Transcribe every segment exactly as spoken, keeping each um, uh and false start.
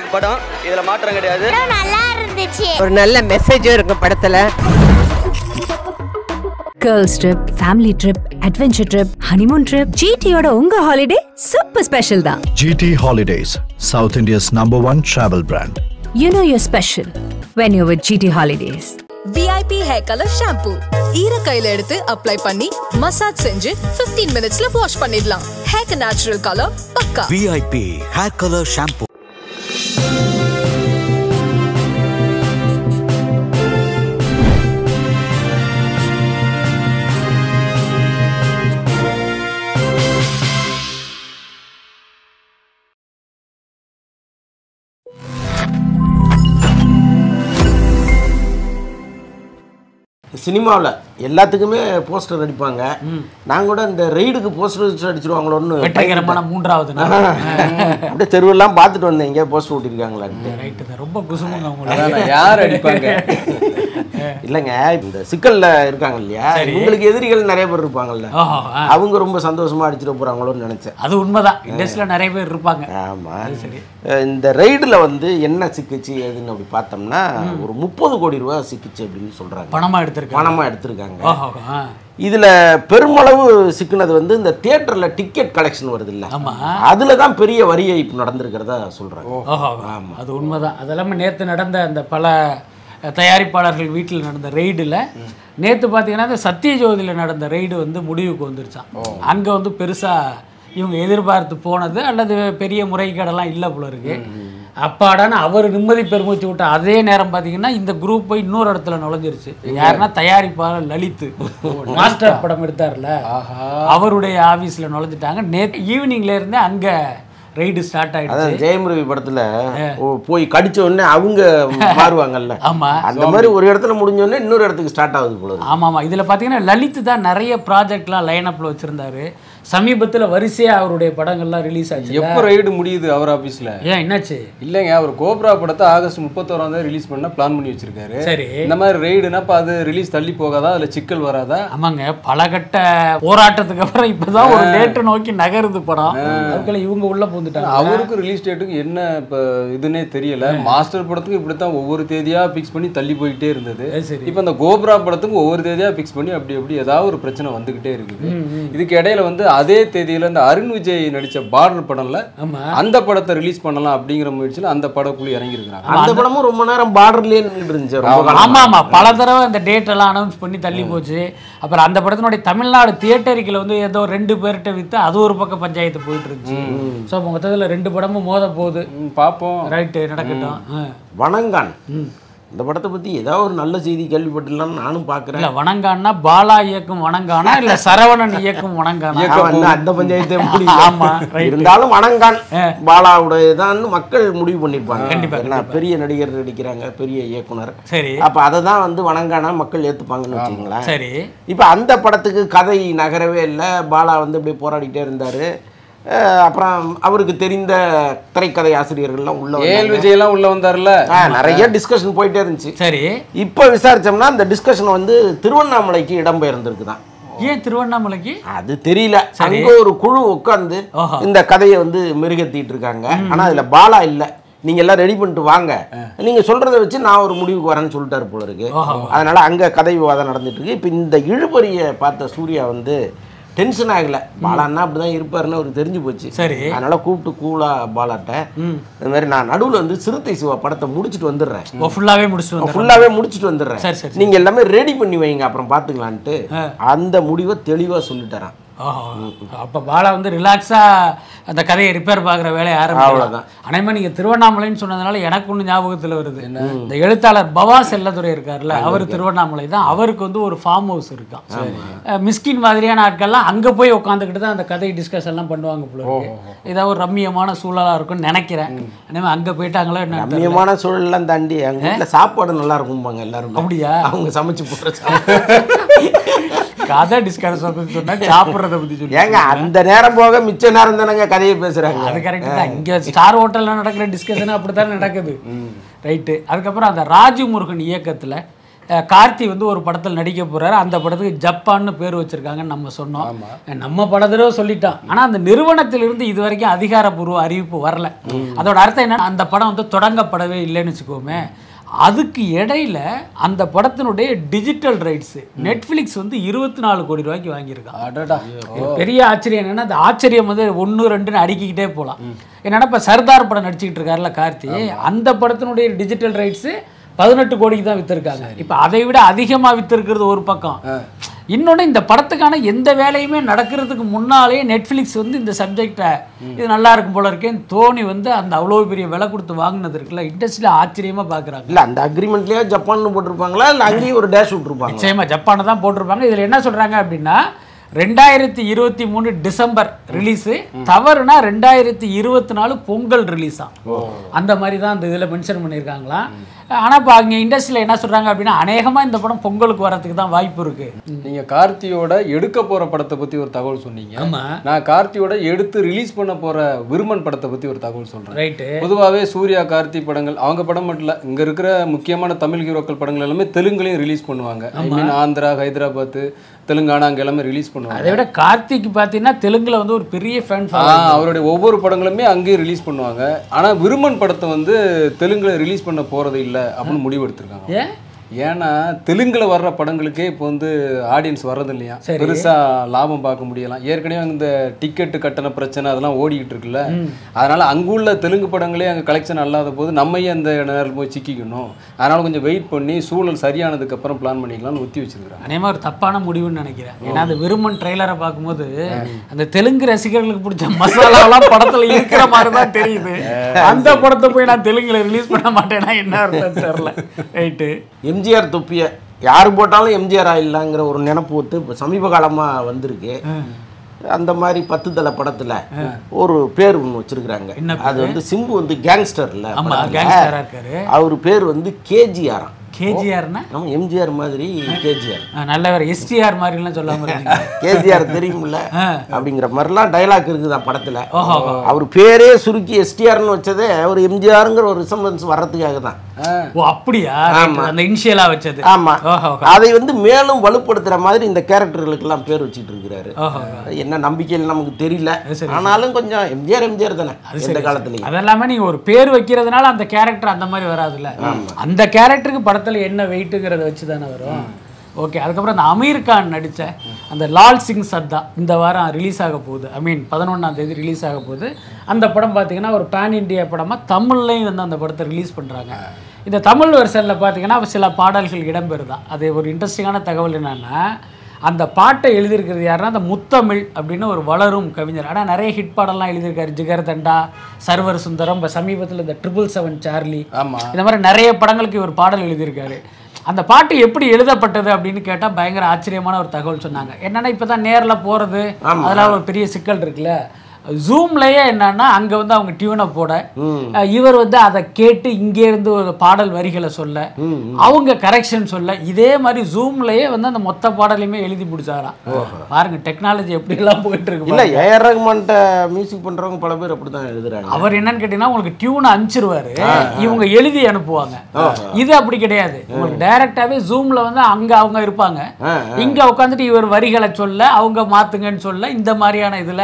படம் இதுல மாற்றம் கிடையாது. நல்லா இருந்துச்சு. ஒரு நல்ல மெசேஜ் இருக்கு படத்துல. Girls trip, family trip, adventure trip, honeymoon trip. G T ஓட உங்க ஹாலிடே super special தான். G T Holidays, South India's number one travel brand. You know you're special when you're with G T Holidays. V I P hair color shampoo. ஈர கையில எடுத்து apply பண்ணி massage செஞ்சு fifteen minutesல wash பண்ணிடலாம். Hair natural color பக்கா. V I P hair color shampoo. சினிமாவில் எல்லாத்துக்குமே போஸ்டர் அடிப்பாங்க. நாங்கள் கூட இந்த ரெய்டுக்கு போஸ்டர் அடிச்சிருவாங்களோன்னு வெற்றிகரமான மூன்றாவது அப்படியே தெருவெல்லாம் பார்த்துட்டு வந்தேன். எங்கேயா போஸ்டர் ஓட்டிருக்காங்களா? ரொம்ப குசுமுங்க. யார் அடிப்பாங்க? இல்லைங்க, இந்த சிக்கல்ல இருக்காங்க இல்லையா, உங்களுக்கு எதிரிகள் நிறைய பேர் இருப்பாங்கல்ல, அவங்க ரொம்ப சந்தோஷமா அடிச்சிட போறாங்களோன்னு நினைச்சேன். அது உண்மைதான், இண்டஸ்ட்ரியில நிறைய பேர் இருப்பாங்க. ஆமா, இந்த ரெய்டுல வந்து என்ன சிக்கிச்சு ஏதுன்னு அப்படி பார்த்தோம்னா ஒரு முப்பது கோடி ரூபாய் சிக்கிச்சு அப்படின்னு சொல்றாங்க. பணமா எடுத்திருக்காங்க பணமா எடுத்திருக்காங்க. இதுல பெருமளவு சிக்கினது வந்து இந்த தியேட்டர்ல டிக்கெட் கலெக்ஷன் வருது இல்ல, அதுலதான் பெரிய வரி ஏய்ப்பு நடந்திருக்கிறதா சொல்றாங்க. ஆமா, அது உண்மைதான். அதெல்லாமே நேற்று நடந்த அந்த பல தயாரிப்பாளர்கள் வீட்டில் நடந்த ரெய்டில் நேற்று பார்த்தீங்கன்னா இந்த சத்யஜோதியில் நடந்த ரெய்டு வந்து முடிவுக்கு வந்துருச்சான். அங்கே வந்து பெருசாக இவங்க எதிர்பார்த்து போனது அல்லது பெரிய முறைகேடெல்லாம் இல்லை போல இருக்கு. அப்பாடான அவர் நிம்மதி பெருமூச்சு விட்ட அதே நேரம் பார்த்தீங்கன்னா இந்த குரூப் போய் இன்னொரு இடத்துல நுழைஞ்சிருச்சு. யாருன்னா தயாரிப்பாளர் லலித் மாஸ்டர் படம் எடுத்தார்ல, அவருடைய ஆஃபீஸில் நுழைஞ்சிட்டாங்க. நேற்று ஈவினிங்ல இருந்தே அங்கே ரைடு ஸ்டார்ட் ஆயிடுச்சு. ஜெயமுருவி படத்துல போய் கடிச்ச உடனே அவங்க மாறுவாங்கல்ல, ஆமா, அந்த மாதிரி ஒரு இடத்துல முடிஞ்ச உடனே இன்னொரு இடத்துக்கு ஸ்டார்ட் ஆகுது போல. ஆமா ஆமா, இதுல பாத்தீங்கன்னா லலித் தான் நிறைய ப்ராஜெக்ட்லாம் லைன் அப்ல வச்சிருந்தாரு. சமீபத்துல வரிசையா அவருடைய படங்கள்லாம் ரிலீஸ் ஆச்சு. எப்போ ரைடு முடியுது அவர் ஆபீஸ்ல? ஏன் என்னாச்சு? இல்லைங்க, அவர் கோப்ரா படத்தை ஆகஸ்ட் முப்பத்தோராம் தேதி ரிலீஸ் பண்ண பிளான் பண்ணி வச்சிருக்காரு. சரி, இந்த மாதிரி ரைடுனா அப்ப அது ரிலீஸ் தள்ளி போகாதா, அதுல சிக்கல் வராதா? ஆமாங்க, பலகட்ட போராட்டத்துக்கு அப்புறம் இப்பதான் ஒரு டேட் நோக்கி நகருது படம். அதுக்குள்ள இவங்க உள்ள பூந்துட்டாங்க. அவருக்கு ரிலீஸ் டேட்டுக்கு என்ன இப்ப இதுன்னே தெரியல. மாஸ்டர் படத்துக்கு இப்படித்தான் ஒவ்வொரு தேதியா பிக்ஸ் பண்ணி தள்ளி போயிட்டே இருந்தது. இப்ப அந்த கோப்ரா படத்துக்கு ஒவ்வொரு தேதியா பிக்ஸ் பண்ணி அப்படி அப்படி ஏதாவது ஒரு பிரச்சனை வந்துகிட்டே இருக்குது. இதுக்கு இடையில வந்து அதே தேதியில இந்த அருண் விஜய் நடிச்ச பார்டர் படம்ல அந்த படத்தை ரிலீஸ் பண்ணலாம் அப்படிங்கிற முயற்சியில அந்த படக்குள்ள இறங்கி இருக்காங்க. அந்த படமும் ரொம்ப நேரம் பார்டர்லயே இருந்துச்சு. ஆமா ஆமா, பல தடவை அந்த டேட் எல்லாம் அனௌன்ஸ் பண்ணி தள்ளி போச்சு. அப்புறம் அந்த படத்தினுடைய தமிழ்நாடு தியேட்டருக்குல வந்து ஏதோ ரெண்டு பேர்கிட்ட வித்து அது ஒரு பக்கம் பஞ்சாயத்து போயிட்டு இருந்துச்சு. ஸோ மொத்தத்தில் ரெண்டு படமும் மோத போகுது. பார்ப்போம், ரைட்டு, நடக்கட்டும். வணங்கான் இந்த படத்தை பத்தி ஏதாவது ஒரு நல்ல செய்தி கேள்விப்பட்டுலாம் நானும் பாக்குறேன். இல்ல, வணங்கான்னா பாலா இயக்கும் வணங்கானா இல்ல சரவணன் இயக்கும் வணங்கானா? அந்த பஞ்சாயத்து இருந்தாலும் வணங்கான் பாலாவுடையதான் மக்கள் முடிவு பண்ணிருப்பாங்க. கண்டிப்பா, பெரிய நடிகர் நடிக்கிறாங்க, பெரிய இயக்குனர். சரி, அப்ப அததான் வந்து வணங்கானா மக்கள் ஏத்துப்பாங்கன்னு வச்சுக்கீங்களா. சரி, இப்ப அந்த படத்துக்கு கதை நகரவே இல்லை. பாலா வந்து இப்படி போராடிட்டே இருந்தாரு. அப்புறம் அவருக்கு தெரிந்த திரைக்கதை ஆசிரியர்கள்லாம் உள்ள ஏல் விஜயெல்லாம் உள்ள வந்தார்ல, நிறைய டிஸ்கஷன் போயிட்டே இருந்துச்சு. சரி, இப்போ விசாரிச்சோம்னா அந்த டிஸ்கஷன் வந்து திருவண்ணாமலைக்கு இடம்பெயர்ந்திருக்குதான். ஏன் திருவண்ணாமலைக்கு அது தெரியல. அங்க ஒரு குழு உட்கார்ந்து இந்த கதையை வந்து மெருகேத்திட்டு இருக்காங்க. ஆனா அதுல பாலா இல்ல. நீங்க எல்லாம் ரெடி பண்ணிட்டு வாங்க, நீங்க சொல்றதை வச்சு நான் ஒரு முடிவுக்கு வரேன்னு சொல்லிட்டாரு போல இருக்கு. அதனால அங்க கதை விவாதம் நடந்துட்டு இருக்கு. இப்ப இந்த இழுபறியை பார்த்த சூர்யா வந்து டென்ஷன் ஆகல. பாலான்னா அப்படிதான் இருப்பாருன்னு அவருக்கு தெரிஞ்சு போச்சு. சரி, அதனால கூப்பிட்டு கூலா பாலாட்ட இந்த மாதிரி நான் நடுவில் வந்து சிறுத்தை சிவா படத்தை முடிச்சுட்டு வந்துடுறேன், ஃபுல்லாவே முடிச்சுட்டு ஃபுல்லாவே முடிச்சுட்டு வந்துடுறேன், நீங்க எல்லாமே ரெடி பண்ணி வைங்க அப்புறம் பாத்துக்கலான்ட்டு அந்த முடிவை தெளிவா சொல்லிட்டாரான். அப்ப பாலா வந்து ரிலாக்ஸா அந்த கதையை ரிப்பேர் பார்க்குற வேலையை ஆரம்பிக்கலாம். அனைமா நீங்க திருவண்ணாமலைன்னு சொன்னதுனால எனக்கு ஒன்று ஞாபகத்தில் வருது. இந்த எழுத்தாளர் பவா செல்லதுரை இருக்காருல்ல, அவர் திருவண்ணாமலை தான். அவருக்கு வந்து ஒரு ஃபார்ம் ஹவுஸ் இருக்கான். மிஸ்கின் மாதிரியான ஆட்கள்லாம் அங்கே போய் உட்காந்துக்கிட்டு தான் அந்த கதை டிஸ்கஸ் எல்லாம் பண்ணுவாங்க போல. ஏதாவது ஒரு ரம்மியமான சூழலாக இருக்கும்னு நினைக்கிறேன். அனைமா அங்கே போயிட்டாங்களோ என்ன? ரம்மியமான சூழல்லாம் தாண்டி அவங்க வீட்டில் சாப்பாடு நல்லா இருக்கும்பாங்க எல்லாரும். அப்படியா? அவங்க சமைச்சு போடுற கதை டிஸ்கஸ் சொன்னா சாப்பிட்றத பற்றி சொல்லி ஏங்க அந்த நேரம் போக மிச்ச நேரம் தானங்க கதையை பேசுறாங்க. அது கரெக்ட் தான். இங்கே ஸ்டார் ஹோட்டலில் நடக்கிற டிஸ்கஷன் அப்படித்தானே நடக்குது. ரைட்டு. அதுக்கப்புறம் அந்த ராஜு முருகன் இயக்கத்தில் கார்த்தி வந்து ஒரு படத்தில் நடிக்க போறாரு. அந்த படத்துக்கு ஜப்பான்னு பேர் வச்சிருக்காங்கன்னு நம்ம சொன்னோம். நம்ம பல தடவை சொல்லிட்டோம். ஆனா அந்த நிறுவனத்திலிருந்து இது வரைக்கும் அதிகாரப்பூர்வ அறிவிப்பு வரல. அதோட அர்த்தம் என்ன, அந்த படம் வந்து தொடங்கப்படவே இல்லைன்னு வச்சுக்கோமே. அதுக்கு இடையில அந்த படத்தினுடைய டிஜிட்டல் ரைட்ஸ் நெட்ஃபிளிக்ஸ் வந்து இருபத்தி நாலு கோடி ரூபாய்க்கு வாங்கியிருக்காங்க. பெரிய ஆச்சரியம் என்னன்னா, அந்த ஆச்சரியம் வந்து ஒன்று ரெண்டுன்னு அடுக்கிக்கிட்டே போகலாம். என்னன்னா இப்போ சர்தார் படம் நடிச்சுக்கிட்டு இருக்காருல்ல கார்த்தி, அந்த படத்தினுடைய டிஜிட்டல் ரைட்ஸ் பதினெட்டு கோடிக்கு தான் வித்திருக்காங்க. இப்போ அதை விட அதிகமாக வித்திருக்கிறது ஒரு பக்கம். இன்னொன்று, இந்த படத்துக்கான எந்த வேலையுமே நடக்கிறதுக்கு முன்னாலே நெட்ஃப்ளிக்ஸ் வந்து இந்த சப்ஜெக்டை இது நல்லா இருக்கும் போல இருக்கேன்னு தோனி வந்து அந்த அவ்வளோ பெரிய விலை கொடுத்து வாங்கினது இருக்குல்ல, இண்டஸ்ட்ரியில் ஆச்சரியமாக பார்க்குறாங்க. இல்லை அந்த அக்ரிமெண்ட்லேயே ஜப்பான் போட்டிருப்பாங்களா இல்லை அங்கேயும் ஒரு டேஷ் விட்டுருப்பாங்க? நிச்சயமாக ஜப்பானை தான் போட்டிருப்பாங்க. இதில் என்ன சொல்கிறாங்க அப்படின்னா, ரெண்டாயிரத்தி இருபத்தி மூணு டிசம்பர் ரிலீஸு, தவறுனா ரெண்டாயிரத்தி இருபத்தி நாலு பொங்கல் ரிலீஸா, அந்த மாதிரி தான் அந்த இதில் மென்ஷன் பண்ணியிருக்காங்களாம். ஆனால் இப்போ அங்கே இண்டஸ்ட்ரியில் என்ன சொல்கிறாங்க அப்படின்னா, அநேகமாக இந்த படம் பொங்கலுக்கு வரதுக்கு தான் வாய்ப்பு இருக்குது. நீங்கள் கார்த்தியோட எடுக்க போகிற படத்தை பற்றி ஒரு தகவல் சொன்னீங்க. ஆமாம், நான் கார்த்தியோட எடுத்து ரிலீஸ் பண்ண போகிற விருமன் படத்தை பற்றி ஒரு தகவல் சொல்கிறேன். ரைட்டு. பொதுவாகவே சூர்யா கார்த்தி படங்கள் அவங்க படம் மட்டும் இல்லை, இங்கே இருக்கிற முக்கியமான தமிழ் ஹீரோக்கள் படங்கள் எல்லாமே தெலுங்குலையும் ரிலீஸ் பண்ணுவாங்க. ஐ மீன் ஆந்திரா, ஹைதராபாத், தெலுங்கானா அங்கே எல்லாமே ரிலீஸ் பண்ணுவாங்க. அதை விட கார்த்திக் பார்த்தீங்கன்னா தெலுங்குல வந்து ஒரு பெரிய ஃபேன், அவருடைய ஒவ்வொரு படங்களுமே அங்கேயும் ரிலீஸ் பண்ணுவாங்க. ஆனால் விருமன் படத்தை வந்து தெலுங்குல ரிலீஸ் பண்ண போகிறது இல்லை அப்படின்னு முடிவு எடுத்திருக்காங்க. ஏன்னா தெலுங்குல வர்ற படங்களுக்கே இப்போ வந்து ஆடியன்ஸ் வர்றது இல்லையா, பெருசா லாபம் பார்க்க முடியலாம். ஏற்கனவே இந்த டிக்கெட்டு கட்டண பிரச்சனை அதெல்லாம் ஓடிக்கிட்டு இருக்குல்ல, அதனால அங்குள்ள தெலுங்கு படங்களே அங்கே கலெக்ஷன் அல்லாத போது நம்மையே அந்த நேரம் போய் சிக்கிக்கணும், அதனால கொஞ்சம் வெயிட் பண்ணி சூழல் சரியானதுக்கு அப்புறம் பிளான் பண்ணிக்கலாம்னு ஒத்தி வச்சிருக்காங்க. அதே மாதிரி ஒரு தப்பான முடிவுன்னு நினைக்கிறேன். ஏன்னா அந்த விருமன் ட்ரெய்லரை பார்க்கும்போது அந்த தெலுங்கு ரசிகர்களுக்கு பிடிச்ச மசாலாலாம் படத்துல இருக்கிற மாதிரி தான் தெரியுது. அந்த படத்தை போய் நான் தெலுங்குல ரிலீஸ் பண்ண மாட்டேன்னா என்ன அர்த்தம் தெரியல. ரைட்டு. எம்ஜிஆர் தொப்பியை யார் போட்டாலும் எம்ஜிஆர் ஆயிடலாங்கிற ஒரு நினப்பு வந்து இப்போ சமீப காலமாக வந்திருக்கு. அந்த மாதிரி பத்து தலை படத்தில் ஒரு பேர் ஒன்று வச்சிருக்கிறாங்க. அது வந்து சிம்பு வந்து கேங்ஸ்டர்ல, அவர் பேர் வந்து கேஜிஆர். கேஜிஆர்னா நம்ம எம்ஜிஆர் மாதிரி கேஜிஆர், நல்ல வேற எஸ்டிஆர் மாதிரிலாம் சொல்லாம கேஜிஆர் தெரியும்ல அப்படிங்கிற மாதிரிலாம் டைலாக் இருக்குதான் படத்துல. அவர் பேரே சுருக்கி எஸ்டிஆர்னு வச்சதே அவர் எம்ஜிஆருங்கிற ஒரு ரிசம்பன்ஸ் வர்றதுக்காக தான். ஓ அப்படியா, அந்த இனிஷியலா வச்சது. ஆமா, அதை வந்து மேலும் வலுப்படுத்துற மாதிரி இந்த கேரக்டர்களுக்கு எல்லாம் பேர் வச்சிட்டு இருக்கிறாரு. என்ன நம்பிக்கையில் நமக்கு தெரியல, ஆனாலும் கொஞ்சம் எம்ஜிஆர் எம்ஜிஆர் தானே எந்த காலத்துலயும். அதெல்லாமே நீங்க ஒரு பேர் வைக்கிறதுனால அந்த கேரக்டர் அந்த மாதிரி வராதுல்ல. அந்த கேரக்டருக்கு படத்துல என்ன வெயிட்டுங்கிறத வச்சு தானே வரும். ஓகே. அதுக்கப்புறம் அந்த அமீர் கான் நடித்த அந்த லால் சிங் சத்தா இந்த வாரம் ரிலீஸ் ஆக போகுது. ஐ மீன் பதினொன்றாம் தேதி ரிலீஸ் ஆக போகுது. அந்த படம் பார்த்தீங்கன்னா ஒரு பேன் இண்டியா படமாக தமிழ்லையும் வந்து அந்த படத்தை ரிலீஸ் பண்ணுறாங்க. இந்த தமிழ் வெர்ஷனில் பார்த்தீங்கன்னா சில பாடல்கள் இடம்பெறுதான். அது ஒரு இன்ட்ரெஸ்டிங்கான தகவல் என்னென்னா, அந்த பாட்டை எழுதியிருக்கிறது யாருன்னா அந்த முத்தமிழ் அப்படின்னு ஒரு வளரும் கவிஞர். ஆனால் நிறைய ஹிட் பாடல்லாம் எழுதியிருக்காரு. ஜிகர் தண்டா, சர்வர் சுந்தரம், இப்போ சமீபத்தில் இந்த ட்ரிபிள் செவன் சார்லி, இந்த மாதிரி நிறைய படங்களுக்கு இவர் பாடல் எழுதியிருக்காரு. அந்த பாட்டு எப்படி எழுதப்பட்டது அப்படின்னு கேட்டால் பயங்கர ஆச்சரியமான ஒரு தகவல் சொன்னாங்க. என்னென்னா இப்போ தான் நேரில் போகிறது அதெல்லாம் ஒரு பெரிய சிக்கல் இருக்குல்ல. ஜூம்லயே என்னன்னா அங்க வந்து அவங்க டியூனை போட, இவர் வந்து அதை கேட்டு இங்கே இருந்து ஒரு பாடல் வரிகளை சொல்ல, அவங்க கரெக்ஷன் சொல்ல, இதே மாதிரி ஜூம்லயே வந்து அந்த மொத்த பாடலையுமே எழுதி முடிச்சாராம். பாருங்க டெக்னாலஜி எப்படி எல்லாம் போயிட்டு இருக்கு. இல்ல ஏஆர் ரஹ்மான்ட்ட மியூசிக் பண்றவங்க பல பேர் அப்படிதான் எழுதுறாங்க. அவர் என்னன்னு கேட்டீங்கன்னா உங்களுக்கு டியூனை அனுப்பிச்சிருவாரு, இவங்க எழுதி அனுப்புவாங்க. இது அப்படி கிடையாது. உங்களுக்கு டைரக்டாவே ஜூம்ல வந்து அங்க அவங்க இருப்பாங்க, இங்க உட்காந்துட்டு இவர் வரிகளை சொல்ல, அவங்க மாத்துங்கன்னு சொல்ல, இந்த மாதிரியான இதுல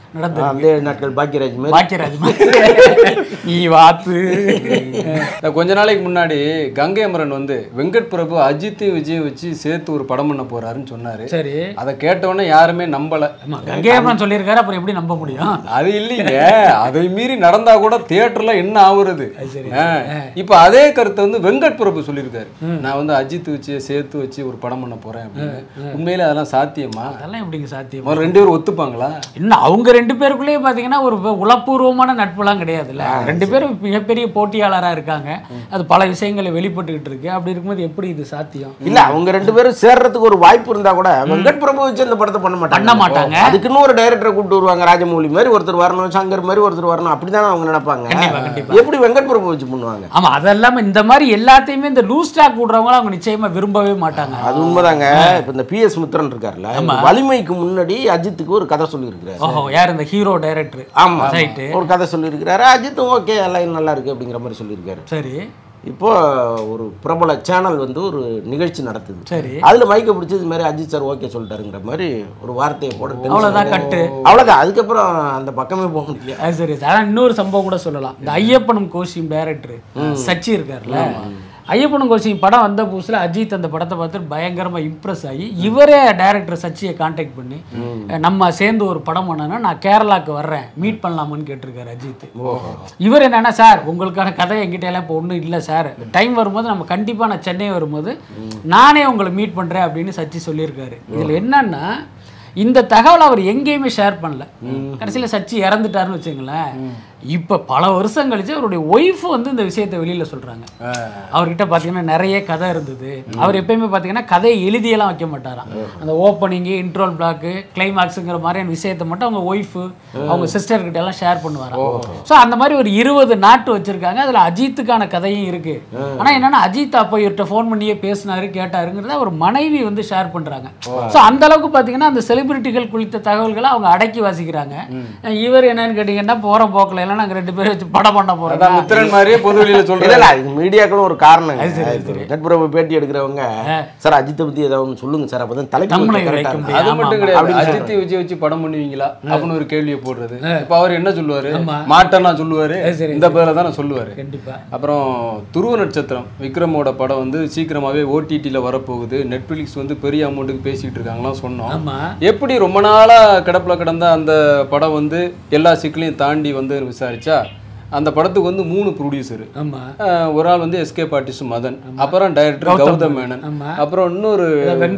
கொஞ்ச நாளைக்கு முன்னாடி கங்கை அமரன் வந்து வெங்கட் பிரபு அஜித்தையும் விஜயும் வச்சு சேர்த்து ஒரு படம் பண்ண போறாருன்னு சொன்னாரு. சரி, அதை கேட்டவொடனே யாருமே நம்பல. கங்கை அமரன் சொல்லியிருக்காரு, அப்புறம் எப்படி நம்ப முடியும்? அது இல்லைங்க, அதை மீறி நடந்தா கூட தியேட்டர்ல என்ன ஆகுறது. இப்ப அதே கருத்தை வந்து வெங்கட் பிரபு சொல்லியிருக்காரு. நான் வந்து அஜித் வச்சு சேர்த்து வச்சு ஒரு படம் பண்ண போறேன் அப்படின்னு. உண்மையில அதெல்லாம் சாத்தியமா? அதெல்லாம் எப்படிங்க சாத்தியமா? ரெண்டு பேரும் ஒத்துப்பாங்களா? இன்னும் அவங்க ரெண்டு பேருக்குள்ளேயே பார்த்தீங்கன்னா ஒரு உளப்பூர்வமான நட்புலாம் கிடையாதுல்ல. ரெண்டு பேரும் மிகப்பெரிய போட்டியாளராக இருக்காங்க, அது பல விஷயங்களை வெளிப்பட்டுக்கிட்டு இருக்கு. அப்படி இருக்கும்போது எப்படி இது சாத்தியம்? இல்ல அவங்க ரெண்டு பேரும் சேர்றதுக்கு ஒரு வாய்ப்பு இருந்தா கூட வெங்கட் பிரபு வச்சு அந்த படத்தை பண்ண மாட்டாங்க பண்ண மாட்டாங்க அதுக்குன்னு ஒரு டைரக்டரை கூப்பிட்டு வருவாங்க. ராஜமௌலி மாதிரி ஒருத்தர் வரணும், சங்கர் மாதிரி ஒருத்தர் வரணும், அப்படிதான் அவங்க நினைப்பாங்க. எப்படி வெங்கட் பிரபு வச்சு பண்ணுவாங்க? ஆமா, அதெல்லாம் இந்த மாதிரி எல்லாத்தையுமே இந்த லூஸ் ஸ்டாக் கூடுறவங்க அவங்க நிச்சயமா விரும்பவே மாட்டாங்க. அது உண்மைதாங்க. இப்ப இந்த பி எஸ் மித்ரன் இருக்காருல்ல, வலிமைக்கு முன்னாடி அஜித்துக்கு ஒரு கதை சொல்லி இருக்கிறாரு. யார் இந்த ஹீரோ டைரக்டர்? ஆமா, ஒரு கதை சொல்லியிருக்கிறாரு. அஜித் ஓகே லைன் நல்லா இருக்கு அப்படிங்கிற மாதிரி சொல்லியிருக்காரு. சரி, இப்போ ஒரு பிரபல சேனல் வந்து ஒரு நிகழ்ச்சி நடத்துது. சரி. அதுல மைக்க பிடிச்சி இது மாதிரி அஜித் சார் ஓகே சொல்லிட்டாருங்கிற மாதிரி ஒரு வார்த்தையை போட்டு அவ்வளவுதான் கட்டு. அவ்வளவுதான். அதுக்கப்புறம் அந்த பக்கமே போக முடியல. அது சரி. ஆனால் இன்னொரு சம்பவம் கூட சொல்லலாம். இந்த ஐயப்பனும் கோஷியும் டைரக்டர் சச்சி இருக்காருல்ல, ஐயப்பனும் கோஷியும் படம் வந்த புதுசில் அஜித் அந்த படத்தை பார்த்துட்டு பயங்கரமாக இம்ப்ரெஸ் ஆகி இவரே டைரக்டர் சச்சியை கான்டாக்ட் பண்ணி நம்ம சேர்ந்து ஒரு படம் பண்ணனா நான் கேரளாவுக்கு வர்றேன் மீட் பண்ணலாமான்னு கேட்டிருக்காரு அஜித். இவர் என்னன்னா, சார் உங்களுக்கான கதை என்கிட்ட எல்லாம் இப்போ ஒன்றும் இல்லை சார், டைம் வரும்போது நம்ம கண்டிப்பாக நான் சென்னை வரும்போது நானே உங்களை மீட் பண்ணுறேன் அப்படின்னு சச்சி சொல்லியிருக்காரு. இதில் என்னன்னா, இந்த தகவலை அவர் எங்கேயுமே ஷேர் பண்ணல. கடைசியில் சச்சி இறந்துட்டாருன்னு வச்சுங்களேன். இப்போ பல வருஷம் கழிச்சு அவருடைய ஒய்ஃப் வந்து இந்த விஷயத்தை வெளியில் சொல்கிறாங்க. அவர்கிட்ட பார்த்தீங்கன்னா நிறைய கதை இருந்தது. அவர் எப்பயுமே பார்த்தீங்கன்னா கதையை எழுதியெல்லாம் வைக்க மாட்டாராம். அந்த ஓப்பனிங்கு, இன்ட்ரோல் பிளாக்கு, கிளைமாக்ஸுங்கிற மாதிரியான விஷயத்தை மட்டும் அவங்க ஒய்ஃபு அவங்க சிஸ்டர்கிட்ட எல்லாம் ஷேர் பண்ணுவாராம். ஸோ அந்த மாதிரி ஒரு இருபது நாட்டு வச்சுருக்காங்க. அதில் அஜித்துக்கான கதையும் இருக்குது. ஆனால் என்னென்னா, அஜித் அப்போ இவர்கிட்ட ஃபோன் பண்ணியே பேசினாரு கேட்டாருங்கிறத அவர் மனைவி வந்து ஷேர் பண்ணுறாங்க. ஸோ அந்த அளவுக்கு பார்த்தீங்கன்னா அந்த செலிபிரிட்டிகள் குறித்த தகவல்களை அவங்க அடக்கி வாசிக்கிறாங்க. இவர் என்னன்னு கேட்டிங்கன்னா, போகிற போக்கில் எல்லாம் நாங்கள் ரெண்டு பேரும் வச்சு படம் பண்ண போகிறோம் மித்திரன் மாதிரியே பொது வெளியில் சொல்கிறேன். இது மீடியாக்களும் ஒரு காரணம். நட்புறவு பேட்டி எடுக்கிறவங்க, சார் அஜித்தை பற்றி ஏதாவது சொல்லுங்க சார், அப்போ தான் தலைக்கு அது மட்டும் கிடையாது. அஜித்தை வச்சு வச்சு படம் பண்ணுவீங்களா அப்படின்னு ஒரு கேள்வியை போடுறது. இப்போ அவர் என்ன சொல்லுவார்? மாட்டேன்னா சொல்லுவார், இந்த பேரில் தான் நான் சொல்லுவார். கண்டிப்பாக. அப்புறம் துருவ நட்சத்திரம் விக்ரமோட படம் வந்து சீக்கிரமாகவே ஓடிடியில் வரப்போகுது, நெட்ஃப்ளிக்ஸ் வந்து பெரிய அமௌண்ட்டுக்கு பேசிகிட்டு இருக்காங்களாம் சொன்னோம். எப்படி ரொம்ப நாளாக கிடப்பில் கிடந்த அந்த படம் வந்து எல்லா சிக்கலையும் தாண்டி வந்து விசாரிச்சா அந்த படத்துக்கு வந்து மூணு ப்ரொடியூசர். ஒரு ஆள் வந்து எஸ்கே ஆர்டிஸ்ட் மதன், அப்புறம் டைரக்டர் கௌதம் மேனன், அப்புறம் இன்னொரு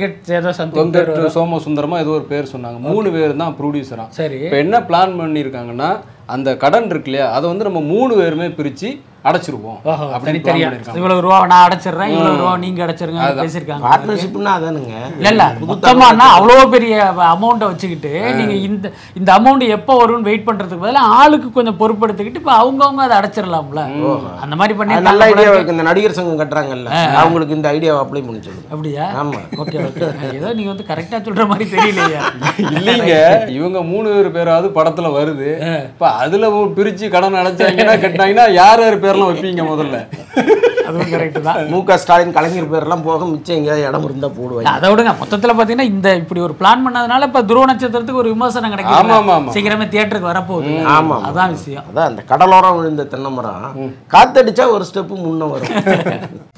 வெங்கட் சோமசுந்தரமா ஏதோ ஒரு பேர் சொன்னாங்க. மூணு பேர் தான் ப்ரொடியூசரா. சரி. இப்போ என்ன பிளான் பண்ணியிருக்காங்கன்னா, அந்த கடன் இருக்கு இல்லையா, அதை வந்து நம்ம மூணு பேருமே பிரித்து அடைச்சிருவோம். இவ்வளவு ரூபா நான் அடைச்சிடுறேன், இவ்வளவு ரூபா நீங்க அடைச்சிருங்க பேசிருக்காங்க. பார்ட்னர்ஷிப்னா அதானுங்க. இல்ல இல்ல மொத்தமானா அவ்வளோ பெரிய அமௌண்ட்டை வச்சுக்கிட்டு நீங்க இந்த இந்த அமௌண்ட் எப்போ வரும்னு வெயிட் பண்றதுக்கு பதிலாக ஆளுக்கு கொஞ்சம் பொறுப்படுத்திக்கிட்டு இப்போ அவங்கவுங்க அதை அடைச்சிடலாம்ல. அந்த மாதிரி பண்ணி நல்ல ஐடியா இருக்கு. இந்த நடிகர் சங்கம் கட்டுறாங்கல்ல, அவங்களுக்கு இந்த ஐடியாவை அப்ளை பண்ணி சொல்லுங்க. அப்படியா? ஆமா. Okay okay. ஏதோ நீங்க வந்து கரெக்டா சொல்ற மாதிரி தெரியலையா? இல்லைங்க, இவங்க மூணு பேர் பேராவது படத்துல வருது. இப்போ அதுல பிரிச்சு கடன் அடைச்சாங்கன்னா கட்டினாங்கன்னா யார் யார் பேர்லாம் வைப்பீங்க முதல்ல? அதுவும் கரெக்ட் தான். மு க ஸ்டாலின் கலைஞர் பேர்லாம் போக மிச்சம் எங்கேயாவது இடம் இருந்தால் போடுவாங்க. அதை விடுங்க, மொத்தத்தில் பார்த்தீங்கன்னா இந்த இப்படி ஒரு பிளான் பண்ணதுனால இப்போ துருவ நட்சத்திரத்துக்கு ஒரு விமர்சனம் கிடைக்கும். சீக்கிரமே தியேட்டருக்கு வரப்போகுது. ஆமாம், அதான் விஷயம். அதான் அந்த கடலோரம் விழுந்த தென்னை மரம் காத்தடிச்சா ஒரு ஸ்டெப்பு முன்ன வரும்.